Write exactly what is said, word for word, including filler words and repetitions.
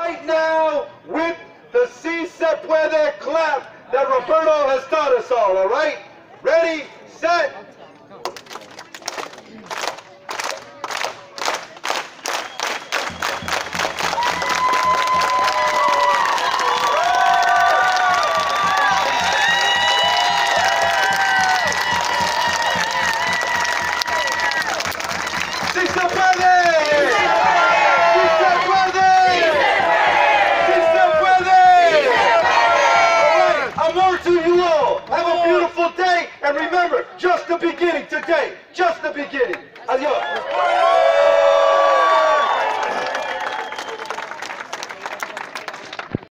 right now with the Si Se Puede clap that Roberto has taught us all, all right? Ready, set. Si se puede! Si se puede! Si se puede! Alright, I'm more to you all. Have a beautiful day, and remember, just the beginning today. Just the beginning. Adios.